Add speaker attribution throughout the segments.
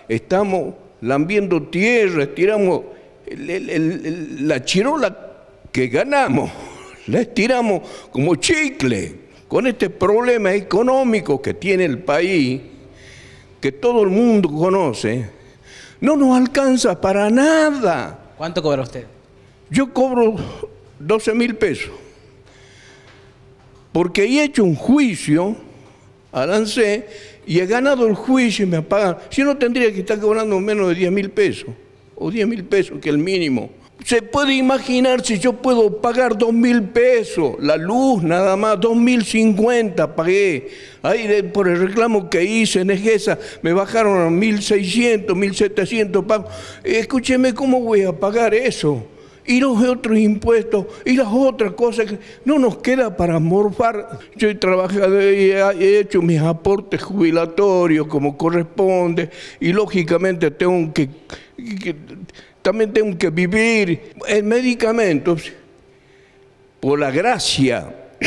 Speaker 1: estamos lambiendo tierra, estiramos la chirola que ganamos, la estiramos como chicle, con este problema económico que tiene el país, que todo el mundo conoce, no nos alcanza para nada.
Speaker 2: ¿Cuánto cobra usted?
Speaker 1: Yo cobro 12.000 pesos, porque he hecho un juicio al ANSES y he ganado el juicio y me pagan. Si no, tendría que estar cobrando menos de 10.000 pesos, o 10.000 pesos, que es el mínimo. Se puede imaginar si yo puedo pagar 2.000 pesos, la luz nada más, 2.050 pagué. Ahí por el reclamo que hice en Egesa me bajaron a 1.600, 1.700 pagos. Escúcheme, ¿cómo voy a pagar eso? Y los otros impuestos y las otras cosas que no nos queda para morfar. Yo he trabajado y he hecho mis aportes jubilatorios como corresponde y lógicamente también tengo que vivir en medicamentos. Por la gracia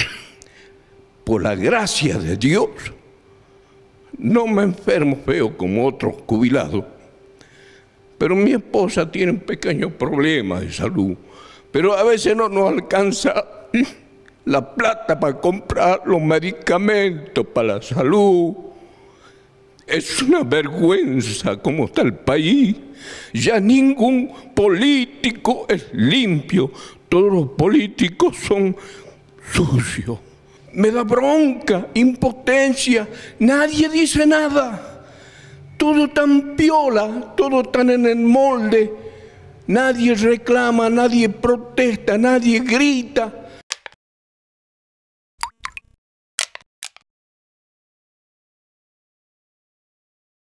Speaker 1: de Dios, no me enfermo feo como otros jubilados. Pero mi esposa tiene un pequeño problema de salud. Pero a veces no nos alcanza la plata para comprar los medicamentos para la salud. Es una vergüenza cómo está el país. Ya ningún político es limpio. Todos los políticos son sucios. Me da bronca, impotencia. Nadie dice nada. Todo tan piola, todo tan en el molde. Nadie reclama, nadie protesta, nadie grita.